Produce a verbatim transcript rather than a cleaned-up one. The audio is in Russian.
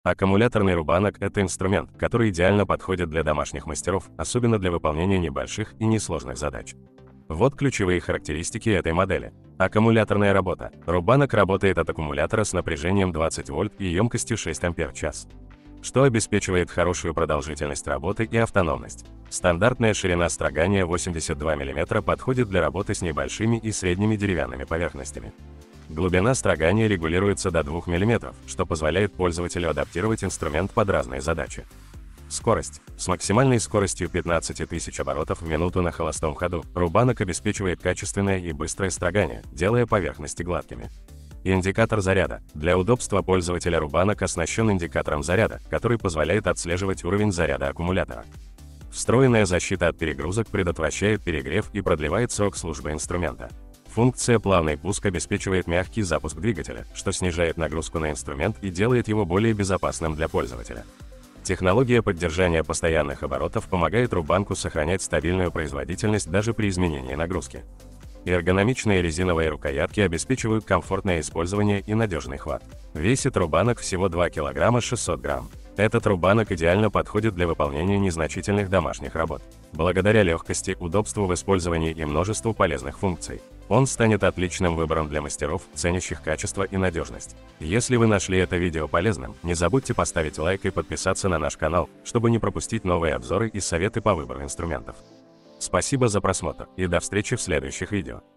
Аккумуляторный рубанок – это инструмент, который идеально подходит для домашних мастеров, особенно для выполнения небольших и несложных задач. Вот ключевые характеристики этой модели. Аккумуляторная работа. Рубанок работает от аккумулятора с напряжением двадцать вольт и емкостью шесть ампер-час, что обеспечивает хорошую продолжительность работы и автономность. Стандартная ширина строгания восемьдесят два миллиметра подходит для работы с небольшими и средними деревянными поверхностями. Глубина строгания регулируется до двух миллиметров, что позволяет пользователю адаптировать инструмент под разные задачи. Скорость. С максимальной скоростью пятнадцать тысяч оборотов в минуту на холостом ходу, рубанок обеспечивает качественное и быстрое строгание, делая поверхности гладкими. Индикатор заряда. Для удобства пользователя рубанок оснащен индикатором заряда, который позволяет отслеживать уровень заряда аккумулятора. Встроенная защита от перегрузок предотвращает перегрев и продлевает срок службы инструмента. Функция «Плавный пуск» обеспечивает мягкий запуск двигателя, что снижает нагрузку на инструмент и делает его более безопасным для пользователя. Технология поддержания постоянных оборотов помогает рубанку сохранять стабильную производительность даже при изменении нагрузки. Эргономичные резиновые рукоятки обеспечивают комфортное использование и надежный хват. Весит рубанок всего два килограмма шестьсот грамм. Этот рубанок идеально подходит для выполнения незначительных домашних работ. Благодаря легкости, удобству в использовании и множеству полезных функций, он станет отличным выбором для мастеров, ценящих качество и надежность. Если вы нашли это видео полезным, не забудьте поставить лайк и подписаться на наш канал, чтобы не пропустить новые обзоры и советы по выбору инструментов. Спасибо за просмотр и до встречи в следующих видео.